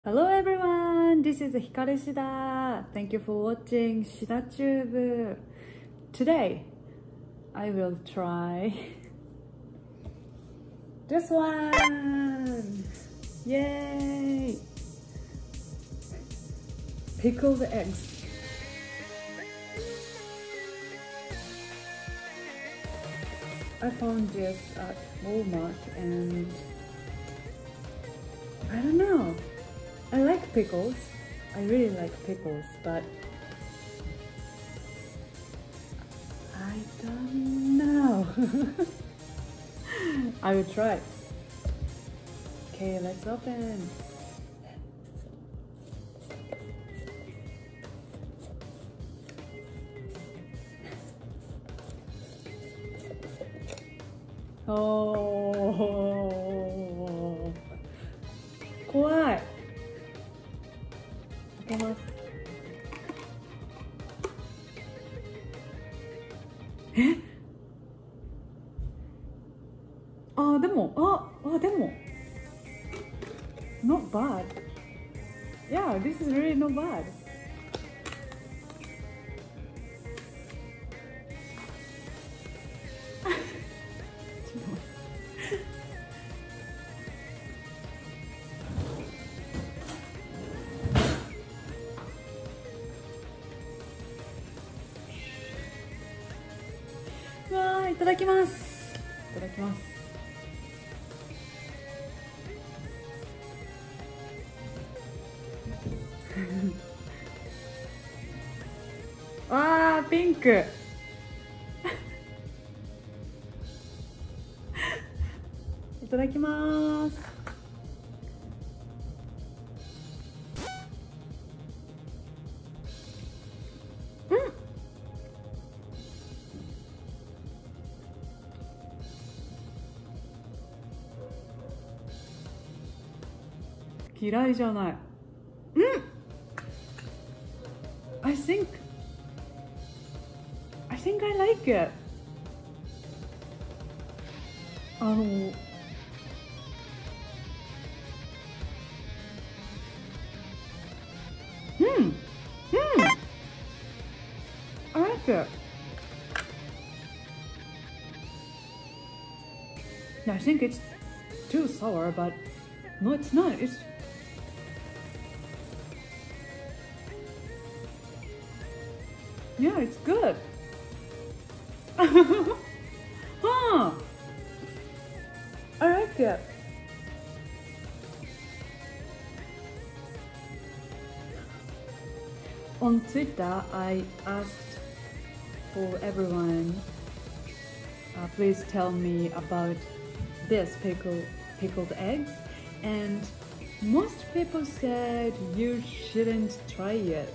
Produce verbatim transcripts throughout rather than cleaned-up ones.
Hello everyone, this is Hikaru Shida. Thank you for watching ShidaTube. Today, I will try this one. Yay! Pickled eggs. I found this at Walmart and I don't know. I like pickles. I really like pickles, but I don't know. I will try. Okay, let's open. Oh, 怖い。開けます。え？あ、でも、あ、あ、でも not bad. Yeah, this is really not bad.わー、いただきます。いただきます。わー、ピンク。いただきます。嫌いじゃない。うん。I think I think I like it. あのうん。うん。I like it. I think it's too sour, but no, it's not. It's yeah, it's good. Huh. I like it. On Twitter, I asked for everyone, uh, please tell me about this pickle, pickled eggs, and most people said you shouldn't try it.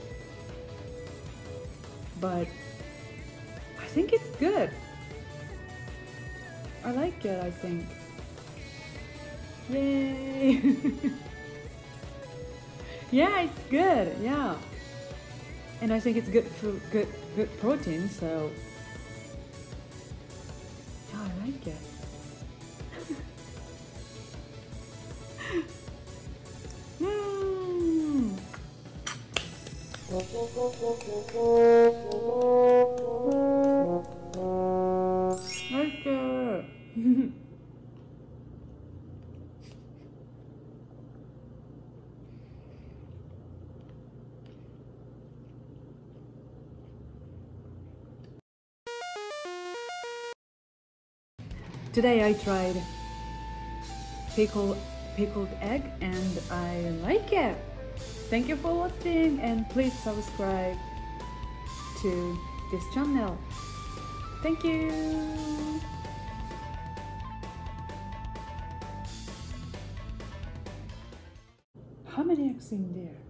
But I think it's good. I like it, I think. Yay! Yeah, it's good, yeah. And I think it's good for good good protein, so yeah, I like it. Mm. Like it. Today I tried pickle, pickled egg and I like it. Thank you for watching and please subscribe to this channel. Thank you. How many eggs in there?